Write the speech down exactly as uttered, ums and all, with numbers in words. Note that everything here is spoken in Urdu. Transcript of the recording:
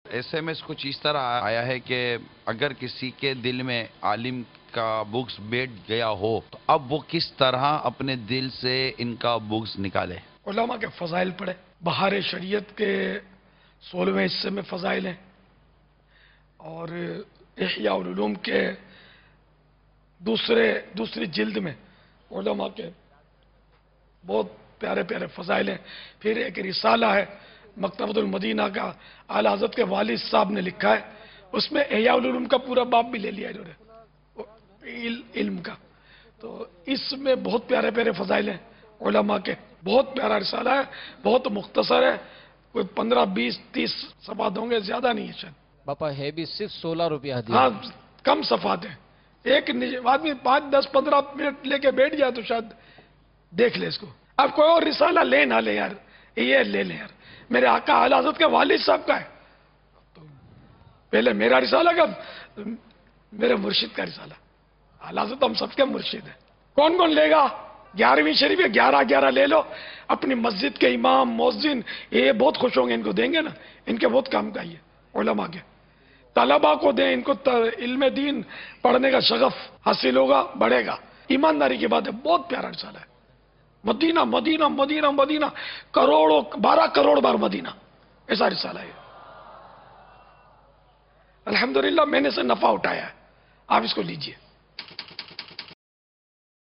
ایس ایم ایس کچھ اس طرح آیا ہے کہ اگر کسی کے دل میں عالم کا بغض بیٹھ گیا ہو تو اب وہ کس طرح اپنے دل سے ان کا بغض نکالے؟ علماء کے فضائل پڑھے. بہار شریعت کے سولہویں حصے میں فضائل ہیں، اور احیاء العلوم کے دوسرے دوسری جلد میں علماء کے بہت پیارے پیارے فضائل ہیں. پھر ایک رسالہ ہے مکتبۃ المدینہ کا، اعلیٰ حضرت کے والد صاحب نے لکھا ہے، اس میں احیاء العلوم کا پورا باب بھی لے لیا انہوں نے علم کا. تو اس میں بہت پیارے پیارے فضائل ہیں علماء کے. بہت پیارا رسالہ ہے، بہت مختصر ہے، کوئی پندرہ بیس تیس صفحات ہوں گے، زیادہ نہیں ہے شاید. باپا ہے بھی صرف سولہ روپیہ دیا. ہاں کم صفحات ہیں. ایک آدمی پانچ دس پندرہ منٹ لے کے بیٹھ جائے تو شاید دیکھ لے اس کو. اب کوئی اور رسالہ لے نہ لے یار، یہ لے لے یار. میرے آقا اعلیٰ حضرت کے والد صاحب کا ہے، تو پہلے میرا رسالہ کا، میرے مرشد کا رسالہ. اعلیٰ حضرت ہم سب کے مرشد ہیں. کون کون لے گا؟ گیارہویں شریف ہے، گیارہ گیارہ لے لو. اپنی مسجد کے امام مؤذن یہ بہت خوش ہوں گے، ان کو دیں گے نا، ان کے بہت کام کا یہ علماء کے. طلباء کو دیں، ان کو علم دین پڑھنے کا شغف حاصل ہوگا، بڑھے گا. ایمانداری کی بات ہے، بہت پیارا رسالہ ہے. مدینہ مدینہ مدینہ مدینہ، کروڑوں بارہ کروڑ بار مدینہ، ایسا رسالہ ہے. الحمدللہ میں نے سے نفع اٹھایا ہے، آپ اس کو لیجئے.